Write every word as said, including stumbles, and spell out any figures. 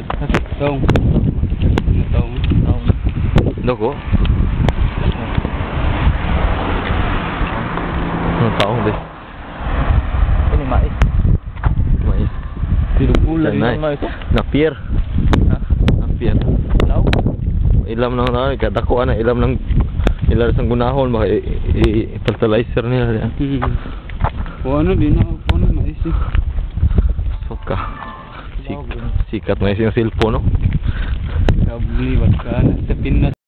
Taong. Taong. Taong. Doko? Ang taong deh. Ini mais. Mais. Pinupulan Yan na yung mais ito. Napier. Ha? Napier. Law? Ilam lang na, kadako na, ilam lang ilar sang gunahon, baka i-fertilizer nila. Hmm. O ano, di na ako na mais eh. Soka. Sik sikat na yung cellphone, no? Kabliwat ka na sa Pinas.